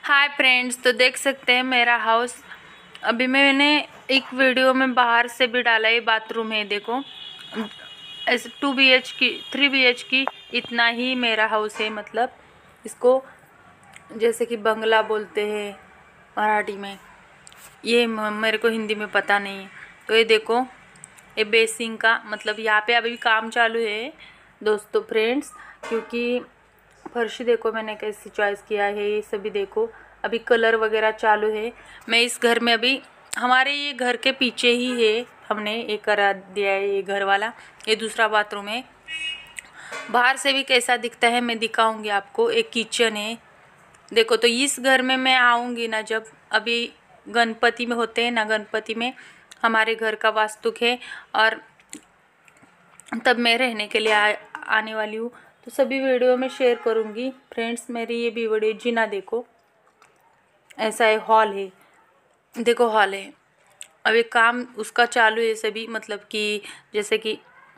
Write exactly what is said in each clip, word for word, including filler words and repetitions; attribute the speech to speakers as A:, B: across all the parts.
A: Hi friends, तो देख सकते हैं मेरा हाउस। अभी मैंने एक वीडियो में बाहर से भी डाला है। बाथरूम है, देखो ऐसे टू बी एच की थ्री बी एच की इतना ही मेरा हाउस है। मतलब इसको जैसे कि बंगला बोलते हैं मराठी में, ये मेरे को हिंदी में पता नहीं है। तो ये देखो, ये बेसिंग का मतलब यहाँ पे अभी काम चालू है दोस्तों फ्रेंड्स, क्योंकि फर्श देखो मैंने कैसे चॉइस किया है। ये सभी देखो, अभी कलर वगैरह चालू है। मैं इस घर में अभी, हमारे ये घर के पीछे ही है, हमने ये करा दिया है ये घर वाला। ये दूसरा बाथरूम है। बाहर से भी कैसा दिखता है मैं दिखाऊंगी आपको। एक किचन है देखो। तो इस घर में मैं आऊँगी ना, जब अभी गणपति में होते हैं ना, गणपति में हमारे घर का वास्तुक है, और तब मैं रहने के लिए आ, आने वाली हूँ। तो सभी वीडियो में शेयर करूँगी फ्रेंड्स। मेरी ये भी वीडियो जीना देखो, ऐसा है। हॉल है, देखो हॉल है। अभी काम उसका चालू है सभी, मतलब कि जैसे कि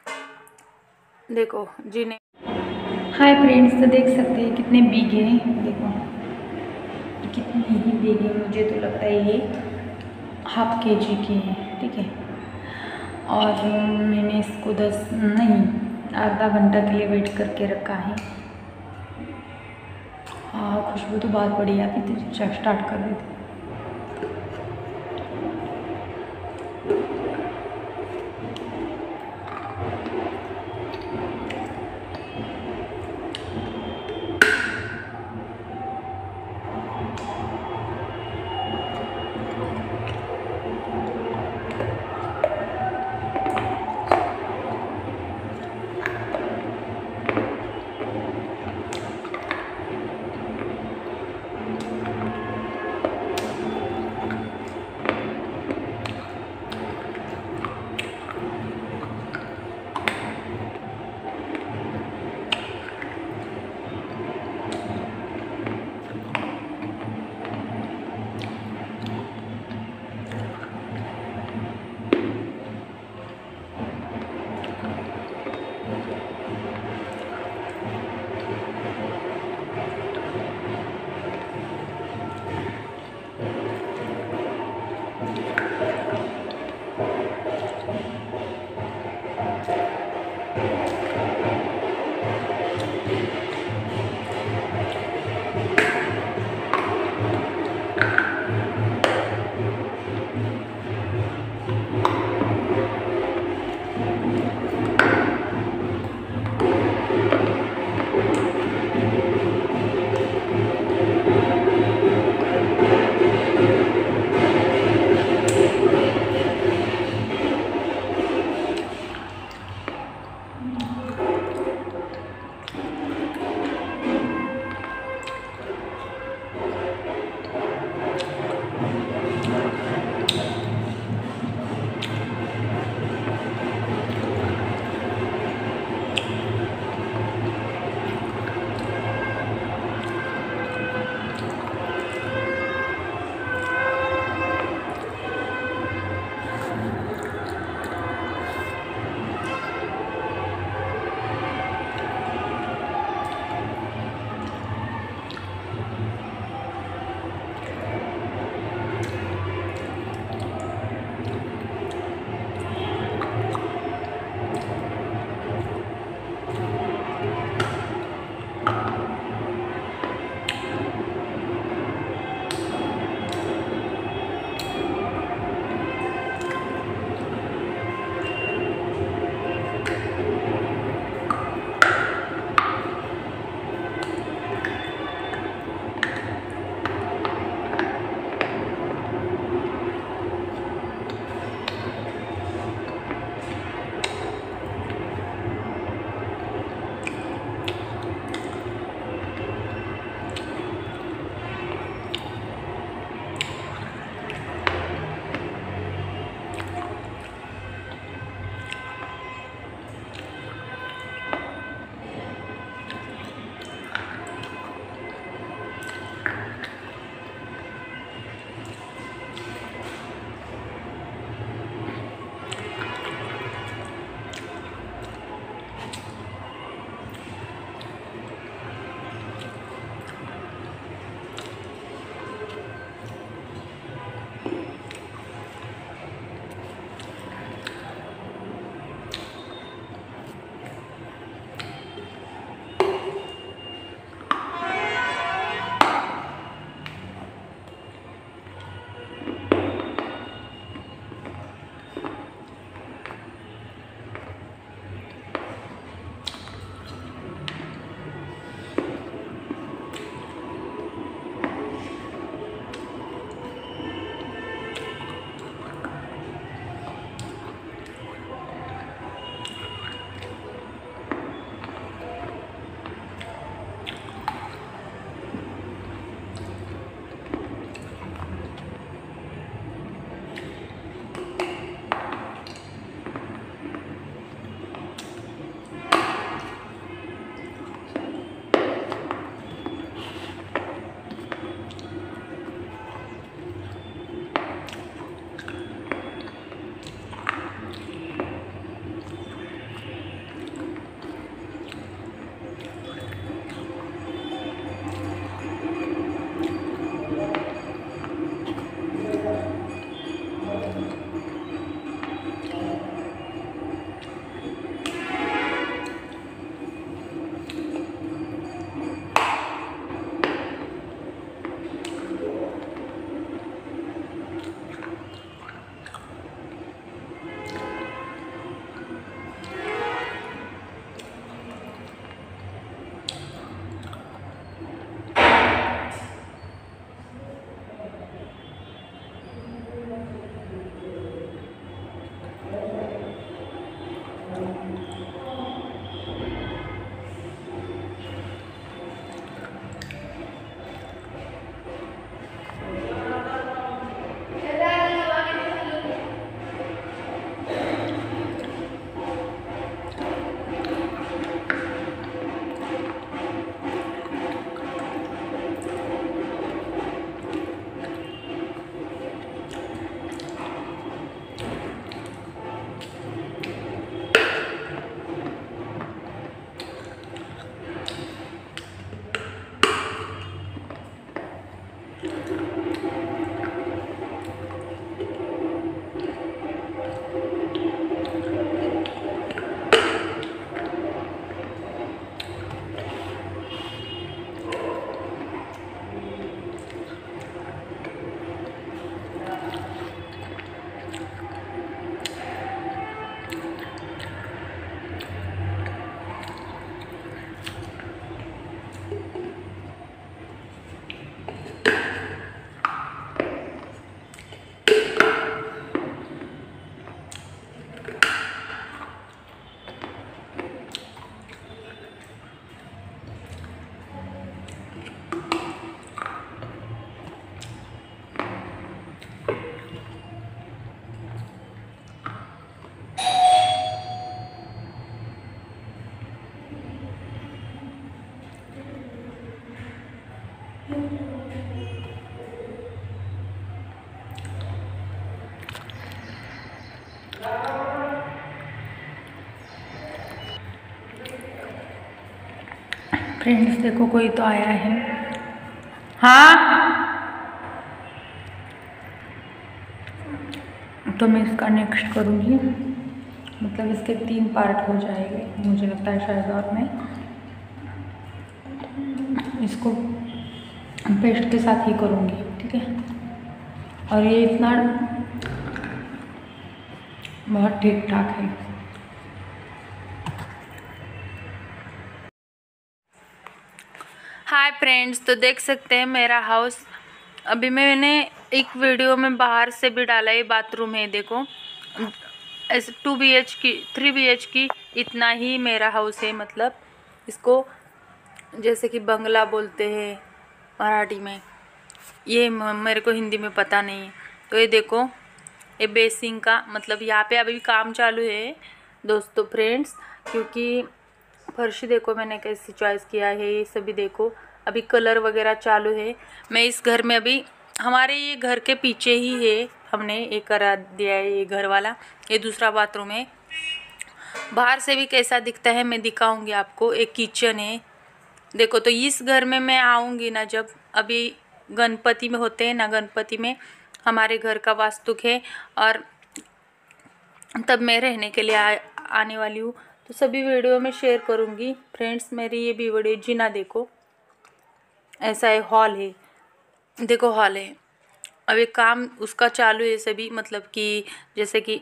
A: देखो जीने। हाय फ्रेंड्स, तो देख सकते हैं कितने बीघे हैं। देखो कितने ही बीघे, मुझे तो लगता है ये हाफ के जी की है, ठीक है। और मैंने इसको दस नहीं आधा घंटा के लिए वेट करके रखा है। हाँ, खुशबू तो बहुत बढ़िया आती थी। स्टार्ट कर देते। फ्रेंड्स देखो कोई तो आया है। हाँ, तो मैं इसका नेक्स्ट करूँगी, मतलब इसके तीन पार्ट हो जाएंगे मुझे लगता है शायद, और मैं इसको पेस्ट के साथ ही करूँगी, ठीक है। और ये इतना बहुत ठीक ठाक है। हाय फ्रेंड्स, तो देख सकते हैं मेरा हाउस। अभी मैंने एक वीडियो में बाहर से भी डाला है, बाथरूम है देखो, ऐसे टू बी एच की थ्री बी एच की इतना ही मेरा हाउस है। मतलब इसको जैसे कि बंगला बोलते हैं मराठी में, ये मेरे को हिंदी में पता नहीं है। तो ये देखो, ये बेसिंग का मतलब यहाँ पे अभी काम चालू है दोस्तों फ्रेंड्स, क्योंकि फर्श देखो मैंने कैसे चॉइस किया है, ये सभी देखो अभी कलर वगैरह चालू है। मैं इस घर में अभी, हमारे ये घर के पीछे ही है, हमने ये करा दिया है ये घर वाला। ये दूसरा बाथरूम है, बाहर से भी कैसा दिखता है मैं दिखाऊंगी आपको। एक किचन है देखो। तो इस घर में मैं आऊँगी ना, जब अभी गणपति में होते हैं ना, गणपति में हमारे घर का वास्तुक है, और तब मैं रहने के लिए आ, आने वाली हूँ। तो सभी वीडियो में शेयर करूँगी फ्रेंड्स। मेरी ये भी वीडियो जीना देखो, ऐसा है, हॉल है देखो, हॉल है। अभी काम उसका चालू है सभी, मतलब कि जैसे कि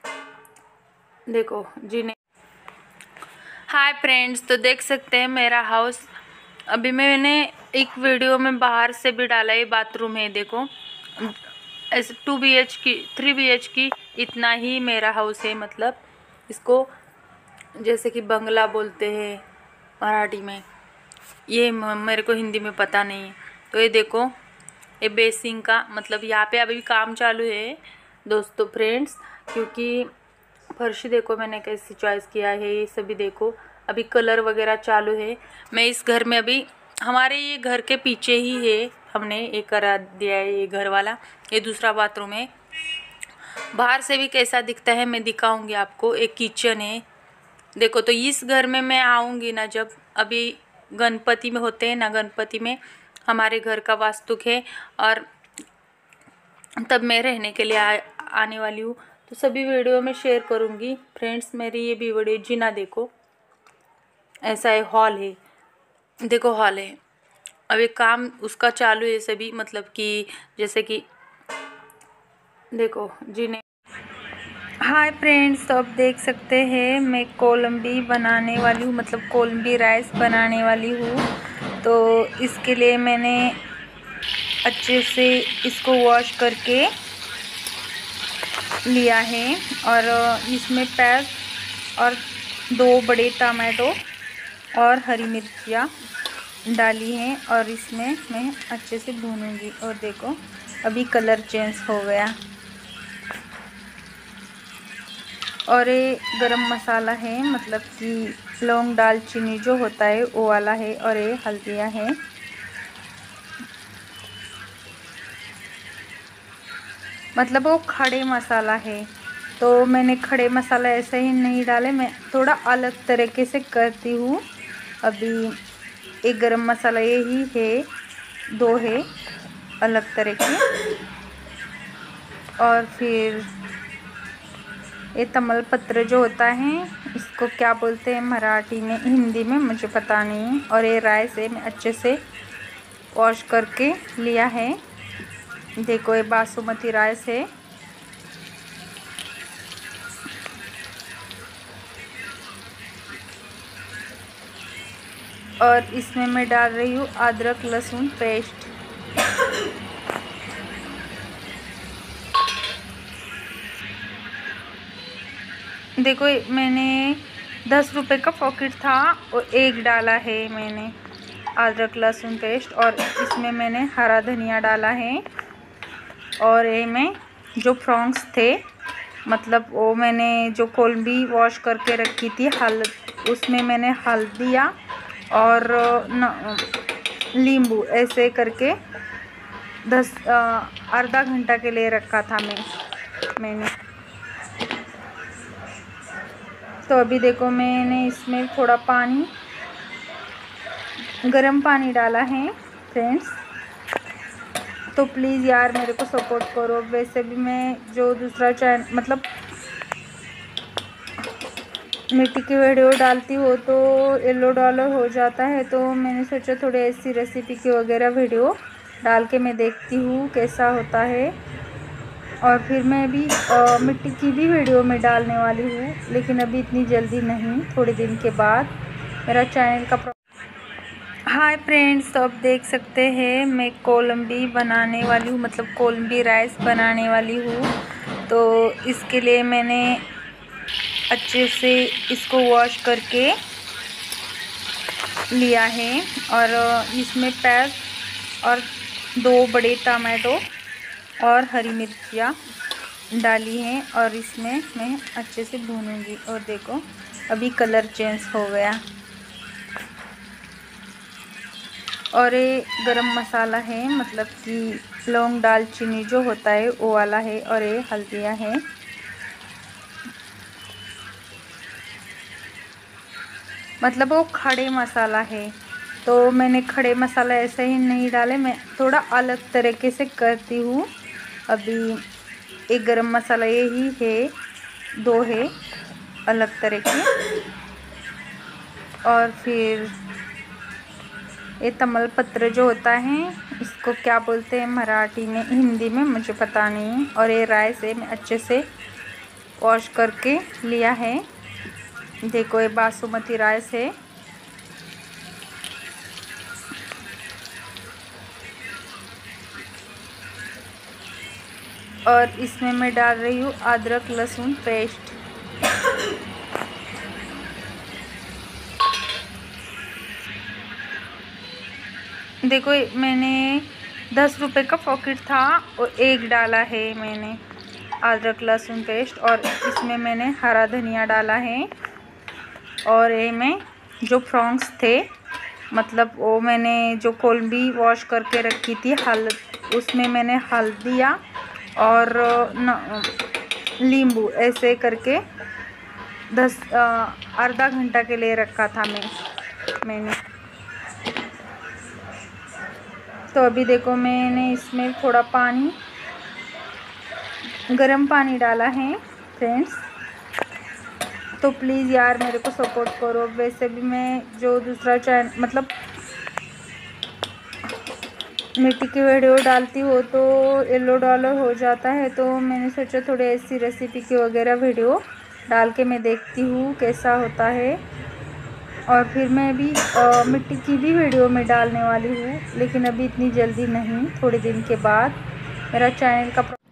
A: देखो जीने। हाय फ्रेंड्स, तो देख सकते हैं मेरा हाउस। अभी मैंने एक वीडियो में बाहर से भी डाला है, बाथरूम है देखो, ऐसे टू बी एच की थ्री बी एच की इतना ही मेरा हाउस है। मतलब इसको जैसे कि बंगला बोलते हैं मराठी में, ये मेरे को हिंदी में पता नहीं है। तो ये देखो, ये बेसिंग का मतलब यहाँ पे अभी काम चालू है दोस्तों फ्रेंड्स, क्योंकि फर्श देखो मैंने कैसे चॉइस किया है, ये सभी देखो अभी कलर वगैरह चालू है। मैं इस घर में अभी, हमारे ये घर के पीछे ही है, हमने ये करा दिया है ये घर वाला। ये दूसरा बाथरूम है, बाहर से भी कैसा दिखता है मैं दिखाऊंगी आपको। एक किचन है देखो। तो इस घर में मैं आऊँगी ना, जब अभी गणपति में होते हैं ना, गणपति में हमारे घर का वास्तुक है, और तब मैं रहने के लिए आ, आने वाली हूँ। तो सभी वीडियो में शेयर करूँगी फ्रेंड्स। मेरी ये भी वीडियो जीना देखो, ऐसा है, हॉल है देखो, हॉल है। अभी काम उसका चालू है सभी, मतलब कि जैसे कि देखो जीने। हाय फ्रेंड्स, तो अब देख सकते हैं मैं कोलंबी बनाने वाली हूँ, मतलब कोलंबी राइस बनाने वाली हूँ। तो इसके लिए मैंने अच्छे से इसको वॉश करके लिया है, और इसमें प्याज और दो बड़े टमाटो और हरी मिर्चियाँ डाली हैं, और इसमें मैं अच्छे से भूनूंगी। और देखो अभी कलर चेंज हो गया। और ये गरम मसाला है, मतलब कि लौंग दालचीनी जो होता है वो वाला है, और ये हल्दियाँ हैं। मतलब वो खड़े मसाला है, तो मैंने खड़े मसाला ऐसे ही नहीं डाले, मैं थोड़ा अलग तरीके से करती हूँ। अभी एक गरम मसाला यही है, दो है अलग तरह के। और फिर ये तमल पत्र जो होता है, इसको क्या बोलते हैं मराठी में, हिंदी में मुझे पता नहीं। और ये राइस है, मैं अच्छे से वॉश करके लिया है। देखो ये बासमती राइस है। और इसमें मैं डाल रही हूँ अदरक लहसुन पेस्ट। देखो मैंने दस रुपए का पॉकेट था और एक डाला है मैंने अदरक लहसुन पेस्ट, और इसमें मैंने हरा धनिया डाला है। और ये मैं जो फ्रॉन्स थे, मतलब वो मैंने जो कोलंबी वॉश करके रखी थी, हल्द उसमें मैंने हल्दिया और न, नींबू ऐसे करके दस आधा घंटा के लिए रखा था मैं मैंने तो अभी देखो मैंने इसमें थोड़ा पानी गरम पानी डाला है फ्रेंड्स। तो प्लीज़ यार मेरे को सपोर्ट करो। वैसे भी मैं जो दूसरा चैनल मतलब मिट्टी की वीडियो डालती हो तो येलो डॉलर हो जाता है, तो मैंने सोचा थोड़ी ऐसी रेसिपी की वगैरह वीडियो डाल के मैं देखती हूँ कैसा होता है। और फिर मैं भी आ, मिट्टी की भी वीडियो में डालने वाली हूँ, लेकिन अभी इतनी जल्दी नहीं, थोड़े दिन के बाद मेरा चैनल का। हाय फ्रेंड्स, तो अब देख सकते हैं मैं कोलंबी बनाने वाली हूँ, मतलब कोलंबी राइस बनाने वाली हूँ। तो इसके लिए मैंने अच्छे से इसको वॉश करके लिया है और इसमें प्याज और दो बड़े टमाटो और हरी मिर्चियाँ डाली हैं और इसमें मैं अच्छे से भूनूंगी। और देखो अभी कलर चेंज हो गया। और ये गरम मसाला है, मतलब कि लौंग दालचीनी जो होता है वो वाला है। और ये हल्दियाँ हैं। मतलब वो खड़े मसाला है, तो मैंने खड़े मसाला ऐसे ही नहीं डाले, मैं थोड़ा अलग तरीके से करती हूँ। अभी एक गरम मसाला यही है, दो है अलग तरह के। और फिर ये तमल पत्र जो होता है, इसको क्या बोलते हैं मराठी में, हिंदी में मुझे पता नहीं। और ये राइस है, मैं अच्छे से वॉश करके लिया है। देखो ये बासमती राइस है। और इसमें मैं डाल रही हूँ अदरक लहसुन पेस्ट। देखो मैंने दस रुपए का पॉकेट था और एक डाला है मैंने अदरक लहसुन पेस्ट। और इसमें मैंने हरा धनिया डाला है। और ये मैं जो फ्रॉन्स थे, मतलब वो मैंने जो कोलंबी वॉश करके रखी थी, हल्द उसमें मैंने हल्दिया और नींबू ऐसे करके दस आधा घंटा के लिए रखा था मैं मैंने तो अभी देखो मैंने इसमें थोड़ा पानी गरम पानी डाला है फ्रेंड्स। तो प्लीज़ यार मेरे को सपोर्ट करो। वैसे भी मैं जो दूसरा चैनल मतलब मिट्टी की वीडियो डालती हो तो येलो डॉलर हो जाता है, तो मैंने सोचा थोड़ी ऐसी रेसिपी की वगैरह वीडियो डाल के मैं देखती हूँ कैसा होता है। और फिर मैं भी आ, मिट्टी की भी वीडियो में डालने वाली हूँ, लेकिन अभी इतनी जल्दी नहीं, थोड़े दिन के बाद मेरा चैनल का